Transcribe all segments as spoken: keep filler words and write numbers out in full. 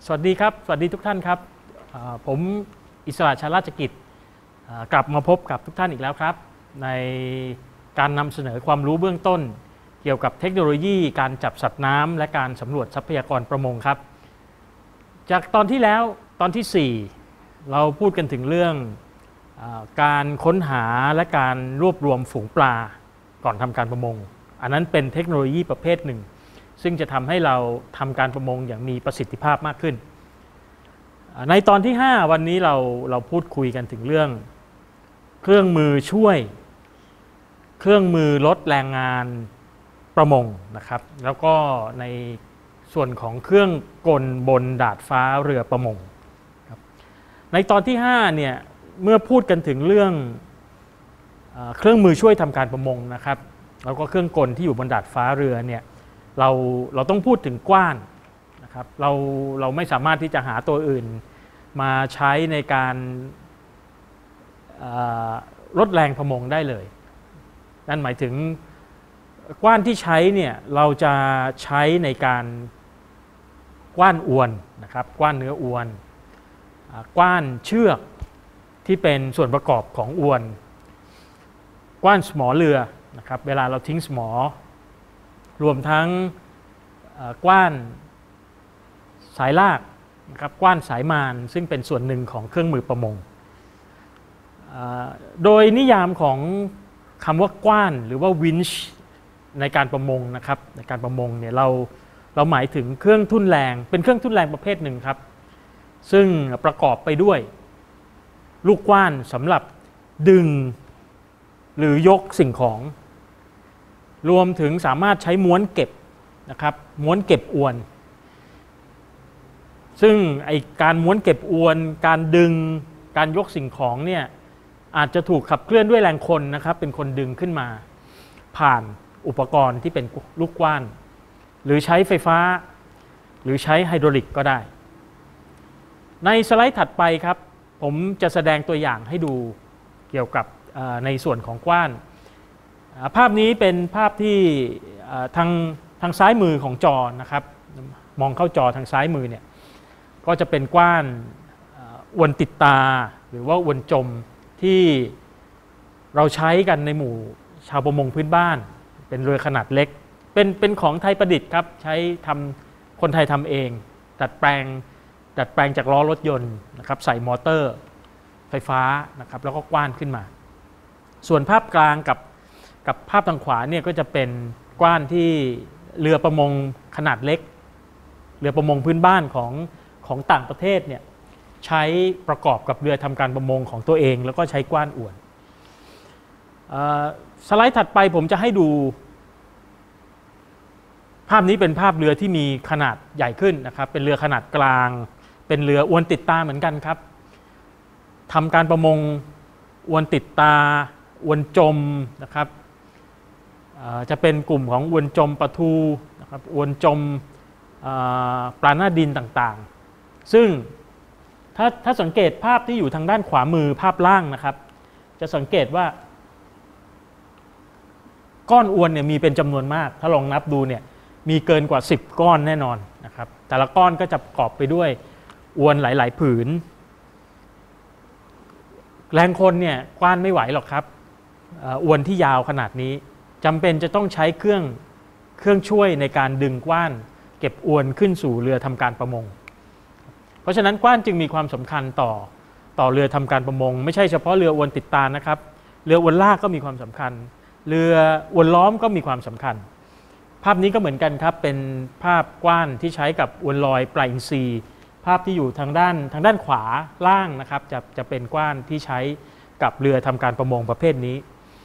สวัสดีครับสวัสดีทุกท่านครับผมอิสระชาราชกิจกลับมาพบกับทุกท่านอีกแล้วครับในการนำเสนอความรู้เบื้องต้นเกี่ยวกับเทคโนโลยีการจับสัตว์น้ำและการสำรวจทรัพยากรประมงครับจากตอนที่แล้วตอนที่สี่เราพูดกันถึงเรื่องการค้นหาและการรวบรวมฝูงปลาก่อนทำการประมงอันนั้นเป็นเทคโนโลยีประเภทหนึ่งซึ่งจะทำให้เราทำการประมงอย่างมีประสิทธิภาพมากขึ้นในตอนที่ห้าวันนี้เราเราพูดคุยกันถึงเรื่องเครื่องมือช่วยเครื่องมือลดแรงงานประมงนะครับแล้วก็ในส่วนของเครื่องกลบนดาดฟ้าเรือประมงครับในตอนที่ห้าเนี่ยเมื่อพูดกันถึงเรื่องเครื่องมือช่วยทำการประมงนะครับแล้วก็เครื่องกลที่อยู่บนดาดฟ้าเรือเนี่ยเราเราต้องพูดถึงกว้านนะครับเราเราไม่สามารถที่จะหาตัวอื่นมาใช้ในการลดแรงประมงได้เลยนั่นหมายถึงกว้านที่ใช้เนี่ยเราจะใช้ในการกว้านอวนนะครับกว้านเนื้ออวนกว้านเชือกที่เป็นส่วนประกอบของอวนกว้านสมอเรือนะครับเวลาเราทิ้งสมอรวมทั้งกว้านสายลากนะครับกว้านสายมานซึ่งเป็นส่วนหนึ่งของเครื่องมือประมงโดยนิยามของคำว่ากว้านหรือว่าวินช์ในการประมงนะครับในการประมงเนี่ยเราเราหมายถึงเครื่องทุ่นแรงเป็นเครื่องทุ่นแรงประเภทหนึ่งครับซึ่งประกอบไปด้วยลูกกว้านสำหรับดึงหรือยกสิ่งของรวมถึงสามารถใช้ม้วนเก็บนะครับม้วนเก็บอวนซึ่งไอการม้วนเก็บอวนการดึงการยกสิ่งของเนี่ยอาจจะถูกขับเคลื่อนด้วยแรงคนนะครับเป็นคนดึงขึ้นมาผ่านอุปกรณ์ที่เป็นลูกกว้านหรือใช้ไฟฟ้าหรือใช้ไฮดรอลิกก็ได้ในสไลด์ถัดไปครับผมจะแสดงตัวอย่างให้ดูเกี่ยวกับในส่วนของกว้านภาพนี้เป็นภาพที่ทางทางซ้ายมือของจอนะครับมองเข้าจอทางซ้ายมือเนี่ยก็จะเป็นกว้านอวนติดตาหรือว่าอวนจมที่เราใช้กันในหมู่ชาวประมงพื้นบ้านเป็นเรือขนาดเล็กเป็นเป็นของไทยประดิษฐ์ครับใช้ทำคนไทยทำเองดัดแปลงดัดแปลงจากล้อรถยนต์นะครับใส่มอเตอร์ไฟฟ้านะครับแล้วก็กว้านขึ้นมาส่วนภาพกลางกับกับภาพทางขวาเนี่ยก็จะเป็นกว้านที่เรือประมงขนาดเล็กเรือประมงพื้นบ้านของของต่างประเทศเนี่ยใช้ประกอบกับเรือทำการประมงของตัวเองแล้วก็ใช้กว้านอวนสไลด์ถัดไปผมจะให้ดูภาพนี้เป็นภาพเรือที่มีขนาดใหญ่ขึ้นนะครับเป็นเรือขนาดกลางเป็นเรืออวนติดตาเหมือนกันครับทำการประมงอวนติดตาอวนจมนะครับจะเป็นกลุ่มของอวนจมปลาทูนะครับอวนจมปลาหน้าดินต่างๆซึ่งถ้าถ้าสังเกตภาพที่อยู่ทางด้านขวามือภาพล่างนะครับจะสังเกตว่าก้อนอวนเนี่ยมีเป็นจำนวนมากถ้าลองนับดูเนี่ยมีเกินกว่าสิบก้อนแน่นอนนะครับแต่ละก้อนก็จะประกอบไปด้วยอวนหลายๆผืนแรงคนเนี่ยกว้านไม่ไหวหรอกครับอวนที่ยาวขนาดนี้จำเป็นจะต้องใช้เครื่องเครื่องช่วยในการดึงกว้านเก็บอวนขึ้นสู่เรือทำการประมงเพราะฉะนั้นกว้านจึงมีความสำคัญต่อต่อเรือทำการประมงไม่ใช่เฉพาะเรืออวนติดตานะครับเรืออวนลากก็มีความสำคัญเรืออวนล้อมก็มีความสำคัญภาพนี้ก็เหมือนกันครับเป็นภาพกว้านที่ใช้กับอวนลอยปลาอินทรีภาพที่อยู่ทางด้านทางด้านขวาล่างนะครับจะจะเป็นกว้านที่ใช้กับเรือทำการประมงประเภทนี้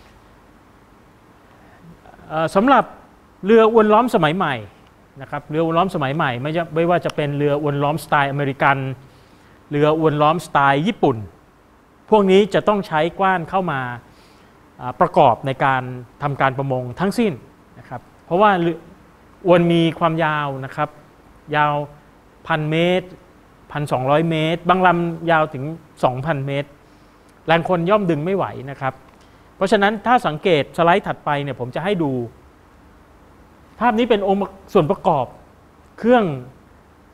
สำหรับเรืออวนล้อมสมัยใหม่นะครับเรืออวนล้อมสมัยใหม่ไม่ไม่ว่าจะเป็นเรืออวนล้อมสไตล์อเมริกันเรืออวนล้อมสไตล์ญี่ปุ่นพวกนี้จะต้องใช้กว้านเข้ามาประกอบในการทำการประมงทั้งสิ้นนะครับเพราะว่าอวนมีความยาวนะครับยาวพันเมตรพันสองร้อยเมตรบางลำยาวถึง สองพัน เมตรแรงคนย่อมดึงไม่ไหวนะครับเพราะฉะนั้นถ้าสังเกตสไลด์ถัดไปเนี่ยผมจะให้ดูภาพนี้เป็นองค์ส่วนประกอบเครื่อง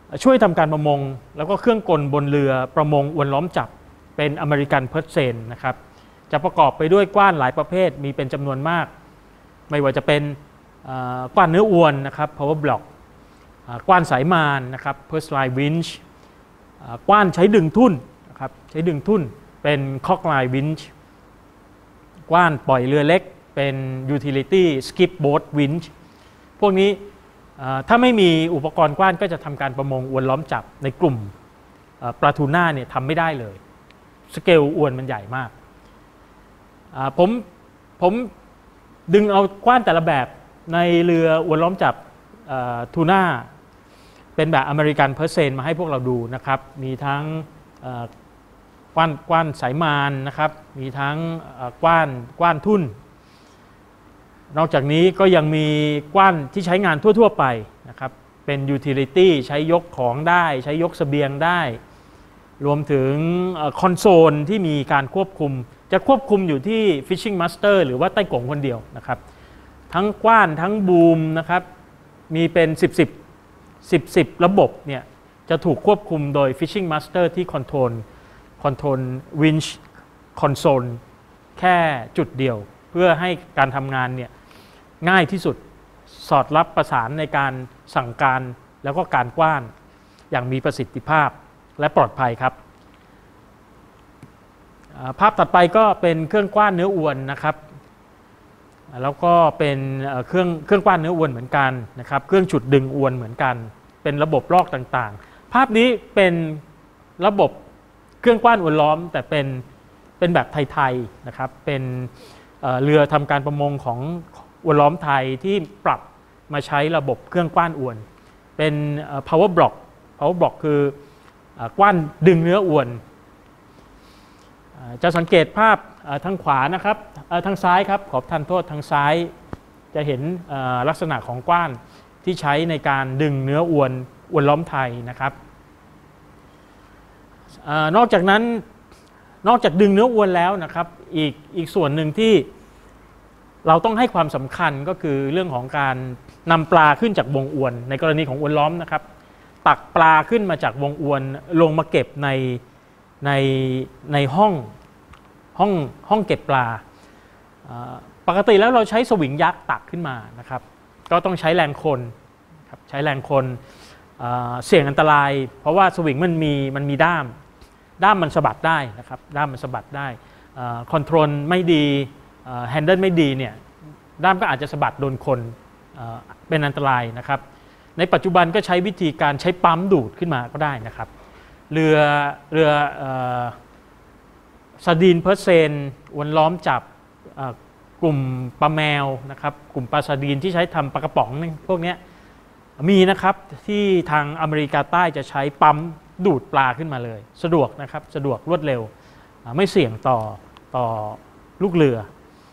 ช่วยทำการประมงแล้วก็เครื่องกลบนเรือประมงอวนล้อมจับเป็นอเมริกันเพิร์ทเซนนะครับจะประกอบไปด้วยกว้านหลายประเภทมีเป็นจำนวนมากไม่ว่าจะเป็นกว้านเนื้ออวนนะครับ power block กว้านสายมานนะครับ purse line winch กว้านใช้ดึงทุ่นนะครับใช้ดึงทุ่นเป็น cock line winch กว้านปล่อยเรือเล็กเป็น utility skip boat winch พวกนี้ถ้าไม่มีอุปกรณ์กว้านก็จะทำการประมงอวนล้อมจับในกลุ่มปลาทูน่าเนี่ยทำไม่ได้เลยสเกลอวนมันใหญ่มากผมผมดึงเอากว้านแต่ละแบบในเรืออวนล้อมจับทูน่าเป็นแบบอเมริกันเพิร์เซนมาให้พวกเราดูนะครับมีทั้งกว้านกว้านสายมานนะครับมีทั้งกว้านกว้านทุ่นนอกจากนี้ก็ยังมีกว้านที่ใช้งานทั่วๆไปนะครับเป็นยูทิลิตี้ใช้ยกของได้ใช้ยกเสบียงได้รวมถึงคอนโซลที่มีการควบคุมจะควบคุมอยู่ที่ Fishing Master หรือว่าไต้กงคนเดียวนะครับทั้งกว้านทั้งบูมนะครับมีเป็นสิบ สิบ สิบ สิบระบบเนี่ยจะถูกควบคุมโดย Fishing Master ที่คอนโทรลคอนโทรล Winch Console แค่จุดเดียวเพื่อให้การทำงานเนี่ยง่ายที่สุดสอดรับประสานในการสั่งการแล้วก็การกว้านอย่างมีประสิทธิภาพและปลอดภัยครับภาพถัดไปก็เป็นเครื่องกว้านเนื้ออวนนะครับแล้วก็เป็นเครื่องเครื่องกว้านเนื้ออวนเหมือนกันนะครับเครื่องฉุดดึงอวนเหมือนกันเป็นระบบลอกต่างๆภาพนี้เป็นระบบเครื่องกว้านอวนล้อมแต่เป็นเป็นแบบไทยๆนะครับเป็นเรือทำการประมงของอวนล้อมไทยที่ปรับมาใช้ระบบเครื่องกว้านอวนเป็น power block power block คือกว้านดึงเนื้ออวนจะสังเกตภาพทางขวานะครับทางซ้ายครับขอทานโทษทางซ้ายจะเห็นลักษณะของกว้านที่ใช้ในการดึงเนื้ออวนอวนล้อมไทยนะครับนอกจากนั้นนอกจากดึงเนื้ออวนแล้วนะครับอีกอีกส่วนหนึ่งที่เราต้องให้ความสำคัญก็คือเรื่องของการนำปลาขึ้นจากวงอวนในกรณีของอวนล้อมนะครับตักปลาขึ้นมาจากวงอวนลงมาเก็บในในในห้องห้องห้องเก็บปลาปกติแล้วเราใช้สวิงยักษ์ตักขึ้นมานะครับก็ต้องใช้แรงคนครับใช้แรงคนเสี่ยงอันตรายเพราะว่าสวิงมันมีมันมีด้ามด้ามมันสะบัดได้นะครับด้ามมันสะบัดได้คอนโทรลไม่ดีแฮนเดิลไม่ดีเนี่ยด้ามก็อาจจะสะบัดโดนคนเป็นอันตรายนะครับในปัจจุบันก็ใช้วิธีการใช้ปั๊มดูดขึ้นมาก็ได้นะครับเรือเรือซาดีนเพิร์เซนอวนล้อมจับกลุ่มปลาแมวนะครับกลุ่มปลาซาดีนที่ใช้ทำปลากระป๋องพวกนี้มีนะครับที่ทางอเมริกาใต้จะใช้ปั๊มดูดปลาขึ้นมาเลยสะดวกนะครับสะดวกรวดเร็วไม่เสี่ยงต่อต่อลูกเรือ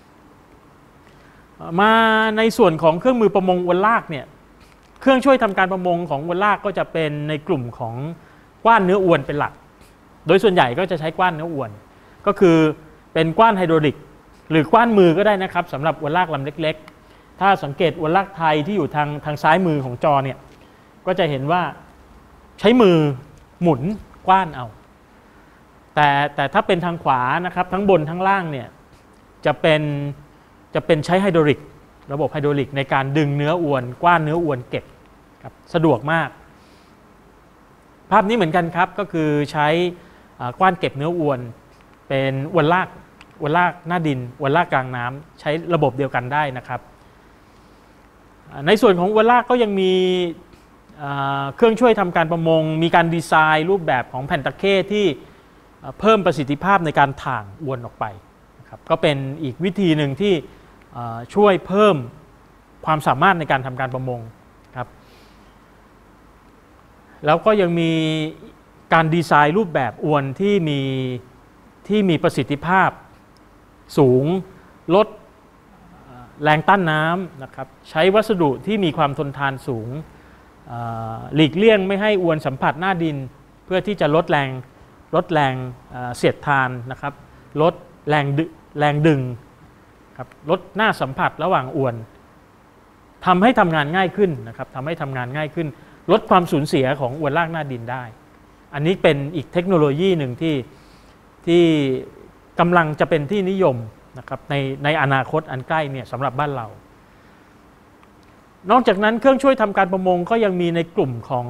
มาในส่วนของเครื่องมือประมงอวนลากเนี่ยเครื่องช่วยทำการประมงของอวนลากก็จะเป็นในกลุ่มของกว้านเนื้ออวนเป็นหลักโดยส่วนใหญ่ก็จะใช้กว้านเนื้ออวนก็คือเป็นกว้านไฮโดรลิกหรือกว้านมือก็ได้นะครับสำหรับอวนลากลำเล็กๆถ้าสังเกตอวนลากไทยที่อยู่ทางทางซ้ายมือของจอเนี่ยก็จะเห็นว่าใช้มือหมุนกว้านเอาแต่แต่ถ้าเป็นทางขวานะครับทั้งบนทั้งล่างเนี่ยจะเป็นจะเป็นใช้ไฮโดรลิกระบบไฮโดรลิกในการดึงเนื้ออวนกว้านเนื้ออวนเก็บครับสะดวกมากภาพนี้เหมือนกันครับก็คือใช้กว้านเก็บเนื้ออวนเป็นอวนลากอวนลากหน้าดินอวนลากกลางน้ำใช้ระบบเดียวกันได้นะครับในส่วนของอวนลากก็ยังมีเครื่องช่วยทำการประมงมีการดีไซน์รูปแบบของแผ่นตะเข้ที่เพิ่มประสิทธิภาพในการถ่างอวนออกไปนะครับก็เป็นอีกวิธีหนึ่งที่ช่วยเพิ่มความสามารถในการทำการประมงครับแล้วก็ยังมีการดีไซน์รูปแบบอวนที่มีที่มีประสิทธิภาพสูงลดแรงต้านน้ำนะครับใช้วัสดุที่มีความทนทานสูงหลีกเลี่ยงไม่ให้อวนสัมผัสหน้าดินเพื่อที่จะลดแรงลดแรงเสียดทานนะครับลดแรงแรงดึงครับลดหน้าสัมผัสระหว่างอวนทำให้ทำงานง่ายขึ้นนะครับทำให้ทำงานง่ายขึ้นลดความสูญเสียของอวนลากหน้าดินได้อันนี้เป็นอีกเทคโนโลยีหนึ่งที่ที่กำลังจะเป็นที่นิยมนะครับในในอนาคตอันใกล้เนี่ยสำหรับบ้านเรานอกจากนั้นเครื่องช่วยทำการประมงก็ยังมีในกลุ่มของ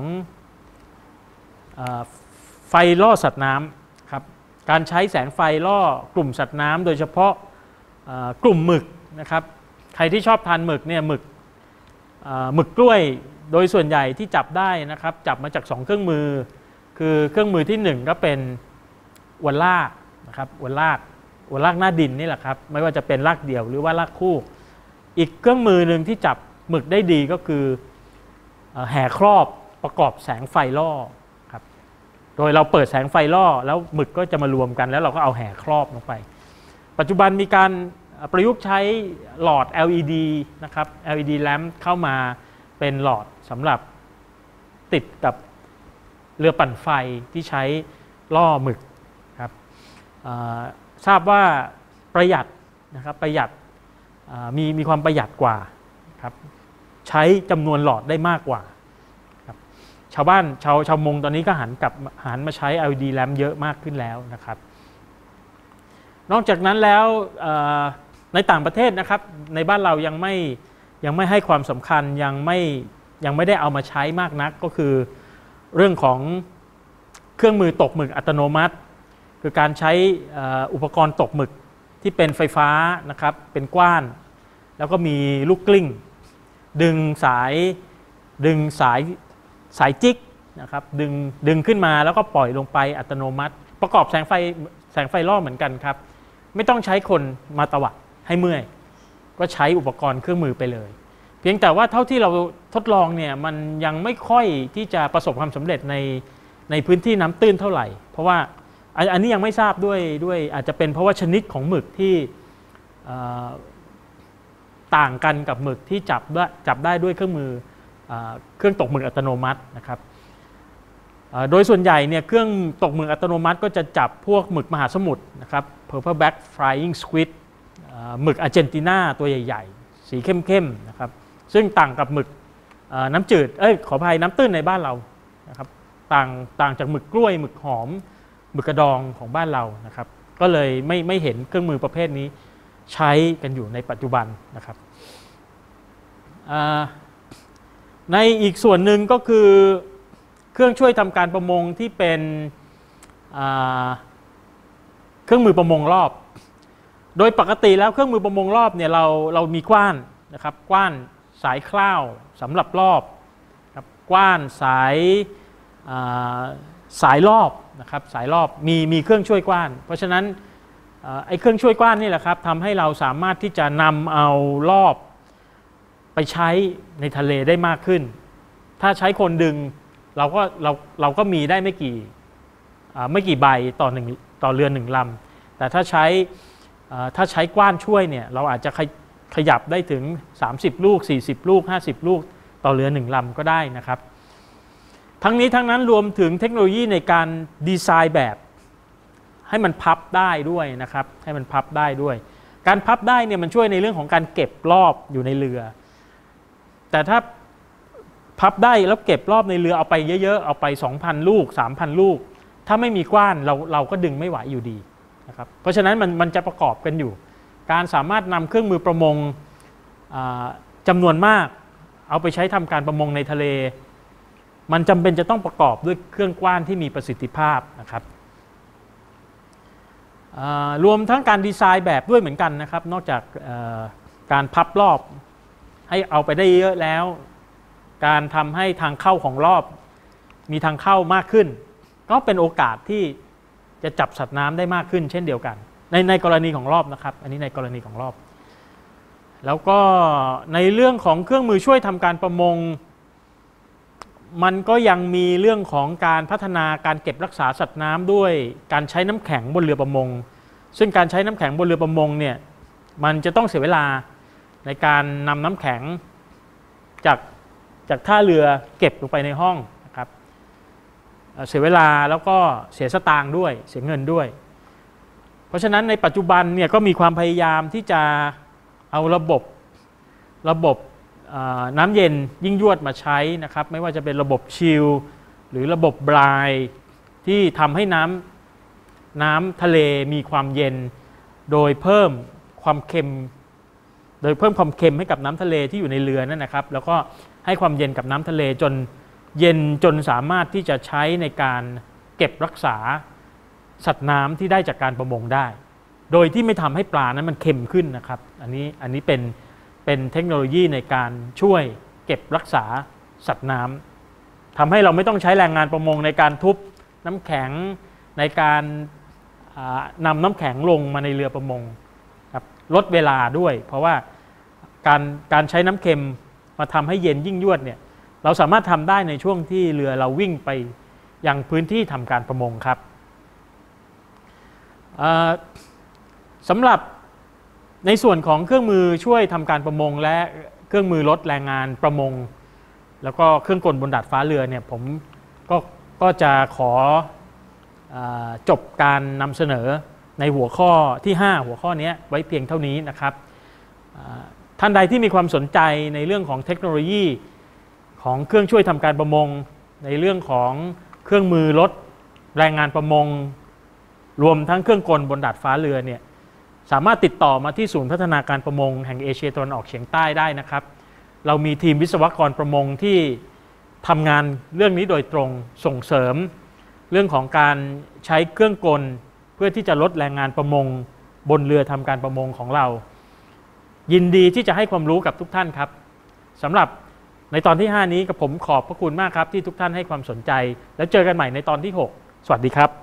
ไฟล่อสัตว์น้ำครับการใช้แสงไฟล่อกลุ่มสัตว์น้ำโดยเฉพาะกลุ่มหมึกนะครับใครที่ชอบทานหมึกเนี่ยหมึกหมึกกล้วยโดยส่วนใหญ่ที่จับได้นะครับจับมาจากสองเครื่องมือคือเครื่องมือที่หนึ่งก็เป็นอวนลากนะครับอวนลากอวนลากหน้าดินนี่แหละครับไม่ว่าจะเป็นลากเดี่ยวหรือว่าลากคู่อีกเครื่องมือหนึ่งที่จับหมึกได้ดีก็คือแห่ครอบประกอบแสงไฟล่อครับโดยเราเปิดแสงไฟล่อแล้วหมึกก็จะมารวมกันแล้วเราก็เอาแห่ครอบลงไปปัจจุบันมีการประยุกต์ใช้หลอด แอล อี ดี นะครับ แอล อี ดี แลมป์เข้ามาเป็นหลอดสำหรับติดกับเรือปั่นไฟที่ใช้ล่อหมึกครับทราบว่าประหยัดนะครับประหยัดมีมีความประหยัดกว่าครับใช้จำนวนหลอดได้มากกว่าครับชาวบ้านชาวชาวมงตอนนี้ก็หันกลับหันมาใช้ แอล อี ดี แลมป์เยอะมากขึ้นแล้วนะครับนอกจากนั้นแล้วในต่างประเทศนะครับในบ้านเรายังไม่ยังไม่ให้ความสำคัญยังไม่ยังไม่ได้เอามาใช้มากนักก็คือเรื่องของเครื่องมือตกหมึกอัตโนมัติคือการใช้อุปกรณ์ตกหมึกที่เป็นไฟฟ้านะครับเป็นกว้านแล้วก็มีลูกกลิ้งดึงสายดึงสายสายจิกนะครับดึงดึงขึ้นมาแล้วก็ปล่อยลงไปอัตโนมัติ ประกอบแสงไฟแสงไฟล่อเหมือนกันครับไม่ต้องใช้คนมาตวัดให้เมื่อยก็ใช้อุปกรณ์เครื่องมือไปเลยเพียงแต่ว่าเท่าที่เราทดลองเนี่ยมันยังไม่ค่อยที่จะประสบความสำเร็จในในพื้นที่น้ำตื้นเท่าไหร่เพราะว่าอันนี้ยังไม่ทราบด้วยด้วยอาจจะเป็นเพราะว่าชนิดของหมึกที่ต่างกันกับหมึกที่จับได้จับได้ด้วยเครื่องมือเครื่องตกหมึกอัตโนมัตินะครับโดยส่วนใหญ่เนี่ยเครื่องตกหมึกอัตโนมัติก็จะจับพวกหมึกมหาสมุทรนะครับ Purple Back Flying Squid หมึกอาร์เจนตินาตัวใหญ่ๆสีเข้มๆนะครับซึ่งต่างกับหมึกน้ำจืดเอ้ยขออภัยน้ำตื้นในบ้านเรานะครับต่างต่างจากหมึกกล้วยหมึกหอมหมึกกระดองของบ้านเรานะครับก็เลยไม่ไม่เห็นเครื่องมือประเภทนี้ใช้กันอยู่ในปัจจุบันนะครับในอีกส่วนหนึ่งก็คือเครื่องช่วยทำการประมงที่เป็นเครื่องมือประมงรอบโดยปกติแล้วเครื่องมือประมงรอบเนี่ยเราเรามีกว้านนะครับกว้านสายคล้าวสำหรับรอบครับกว้านสายสายรอบนะครับสายรอบมีมีเครื่องช่วยกว้านเพราะฉะนั้นไอ้เครื่องช่วยกว้านนี่แหละครับทำให้เราสามารถที่จะนำเอารอบไปใช้ในทะเลได้มากขึ้นถ้าใช้คนดึงเราก็เราเราก็มีได้ไม่กี่ไม่กี่ใบต่อหนึ่งต่อเรือหนึ่งลำแต่ถ้าใช้ถ้าใช้กว้านช่วยเนี่ยเราอาจจะขยับได้ถึงสามสิบลูกสี่สิบลูกห้าสิบลูกต่อเรือหนึ่งลำก็ได้นะครับทั้งนี้ทั้งนั้นรวมถึงเทคโนโลยีในการดีไซน์แบบให้มันพับได้ด้วยนะครับให้มันพับได้ด้วยการพับได้เนี่ยมันช่วยในเรื่องของการเก็บรอบอยู่ในเรือแต่ถ้าพับได้แล้วเก็บรอบในเรือเอาไปเยอะๆเอาไป สองพัน ลูก สามพัน ลูกถ้าไม่มีกว้านเราเราก็ดึงไม่ไหวอยู่ดีนะครับเพราะฉะนั้นมันมันจะประกอบกันอยู่การสามารถนำเครื่องมือประมงจำนวนมากเอาไปใช้ทำการประมงในทะเลมันจำเป็นจะต้องประกอบด้วยเครื่องกว้านที่มีประสิทธิภาพนะครับรวมทั้งการดีไซน์แบบด้วยเหมือนกันนะครับนอกจากการพับรอบให้เอาไปได้เยอะแล้วการทำให้ทางเข้าของรอบมีทางเข้ามากขึ้นก็เป็นโอกาสที่จะจับสัตว์น้ำได้มากขึ้นเช่นเดียวกันในในกรณีของรอบนะครับอันนี้ในกรณีของรอบแล้วก็ในเรื่องของเครื่องมือช่วยทำการประมงมันก็ยังมีเรื่องของการพัฒนาการเก็บรักษาสัตว์น้ำด้วยการใช้น้ำแข็งบนเรือประมงซึ่งการใช้น้ำแข็งบนเรือประมงเนี่ยมันจะต้องเสียเวลาในการนำน้ำแข็งจากจากท่าเรือเก็บลงไปในห้องนะครับเสียเวลาแล้วก็เสียสตางค์ด้วยเสียเงินด้วยเพราะฉะนั้นในปัจจุบันเนี่ยก็มีความพยายามที่จะเอาระบบระบบน้ำเย็นยิ่งยวดมาใช้นะครับไม่ว่าจะเป็นระบบชิลหรือระบบบรายที่ทำให้น้ำน้ำทะเลมีความเย็นโดยเพิ่มความเค็มโดยเพิ่มความเค็มให้กับน้ำทะเลที่อยู่ในเรือนั่นนะครับแล้วก็ให้ความเย็นกับน้ำทะเลจนเย็นจนสามารถที่จะใช้ในการเก็บรักษาสัตว์น้ำที่ได้จากการประมงได้โดยที่ไม่ทำให้ปลานั้นมันเค็มขึ้นนะครับอันนี้อันนี้เป็นเป็นเทคโนโลยีในการช่วยเก็บรักษาสัตว์น้ำทำให้เราไม่ต้องใช้แรงงานประมงในการทุบน้ำแข็งในการนำน้ำแข็งลงมาในเรือประมงครับลดเวลาด้วยเพราะว่าการการใช้น้ำเค็มมาทำให้เย็นยิ่งยวดเนี่ยเราสามารถทำได้ในช่วงที่เรือเราวิ่งไปยังพื้นที่ทำการประมงครับสำหรับในส่วนของเครื่องมือช่วยทำการประมงและเครื่องมือลดแรงงานประมงแล้วก็เครื่องกลบนดาดฟ้าเรือเนี่ยผมก็ก็จะขอจบการนำเสนอในหัวข้อที่ห้าหัวข้อนี้ไว้เพียงเท่านี้นะครับท่านใดที่มีความสนใจในเรื่องของเทคโนโลยีของเครื่องช่วยทำการประมงในเรื่องของเครื่องมือลดแรงงานประมงรวมทั้งเครื่องกลบนดาดฟ้าเรือเนี่ยสามารถติดต่อมาที่ศูนย์พัฒนาการประมงแห่งเอเชียตะวันออกเฉียงใต้ได้นะครับเรามีทีมวิศวกรประมงที่ทำงานเรื่องนี้โดยตรงส่งเสริมเรื่องของการใช้เครื่องกลเพื่อที่จะลดแรงงานประมงบนเรือทำการประมงของเรายินดีที่จะให้ความรู้กับทุกท่านครับสำหรับในตอนที่ห้านี้กับผมขอบพระคุณมากครับที่ทุกท่านให้ความสนใจแล้วเจอกันใหม่ในตอนที่หกสวัสดีครับ